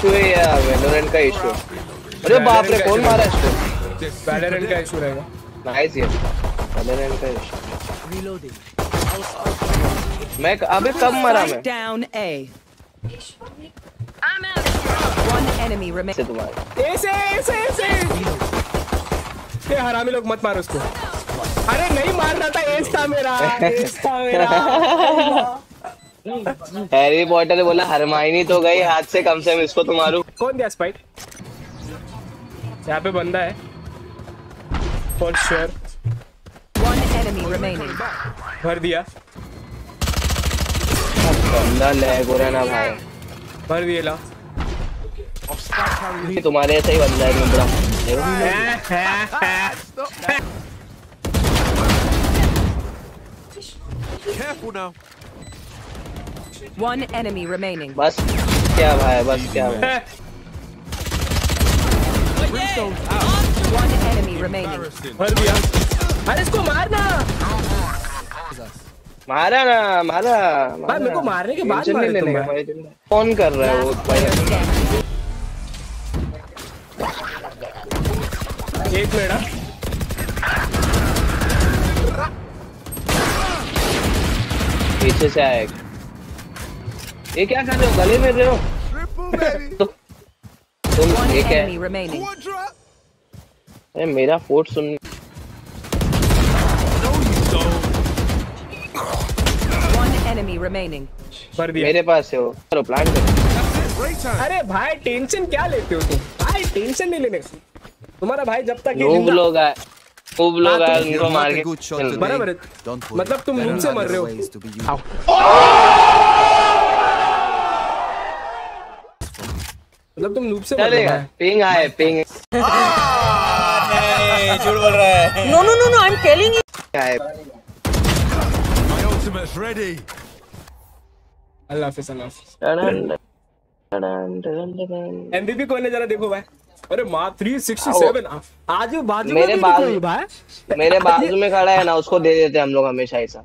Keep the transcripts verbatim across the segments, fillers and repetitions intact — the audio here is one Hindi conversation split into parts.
इशू है या वैलोरेंट का इशू है? अरे बाप रे कौन मारा इसको? वैलोरेंट का इशू रहेगा। नाइस ये वैलोरेंट का इशू। Reloading. मैं अबे कब मरा मैं? Down A. I'm out. One enemy remains. से तुम्हारे ऐसे ऐसे ऐसे ये हरामी लोग मत मारो उसको। अरे नहीं मार रहा था, एज था मेरा, एज था मेरा। हैरी पॉटर ने बोला हरमाइनी तो गई, हाथ से कम से कम इसको तो मारूं। कौन दिया स्पाइक? यहाँ पे बंदा है for sure. One enemy remaining. भर दिया, बंदा लैग हो रहा है ना भाई। भर दिया ला। तुम्हारे ऐसा ही बंदा है नुबड़ा। Careful now. One enemy remaining. बस क्या भाई, बस क्या भाई। One enemy remaining. भर दिया। अरे इसको मारना, मारा ना, मारा भाई मेरे को मारने के बाद मारे तुम भाई। फोन कर रहा है वो भाई। एक मिनट। पीछे से आएगा। ये क्या कर रहे हो, गले में रहे हो? तो, तुम One ये क्या enemy remaining. है? मेरा फोर्ट सुन। One enemy remaining. भर दिया। मेरे पास है वो, करो प्लान करो। अरे भाई टेंशन क्या लेते हो तुम? भाई टेंशन नहीं लेने। तुम्हारा भाई जब तक नूब लोग आए, नूब लोग आए, उनको मार के बराबर है। मतलब तुम नूब से मर रहे हो। मतलब तुम नूब से मर रहे हो। पिंग आए, पिंग नहीं, झूठ बोल रहा है। No no no no. I'm telling you. आए। My ultimate's ready. अल्लाह हाफिज़, अल्लाह हाफिज़। एमवीपी कौन है जरा देखो भाई। अरे माँ तीन सौ सरसठ आजू बाजू मेरे में बाजू कोई भाई, मेरे बाजू में खड़ा है ना, उसको दे देते हम लोग हमेशा ऐसा।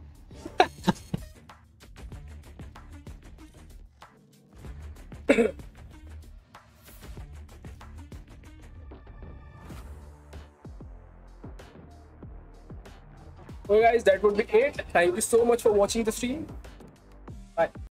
So guys, that would be it. Thank you so much for watching the stream. Bye.